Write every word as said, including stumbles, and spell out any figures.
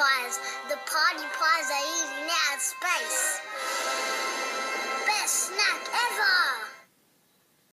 pies. The party pies are eating out of space. Best snack ever!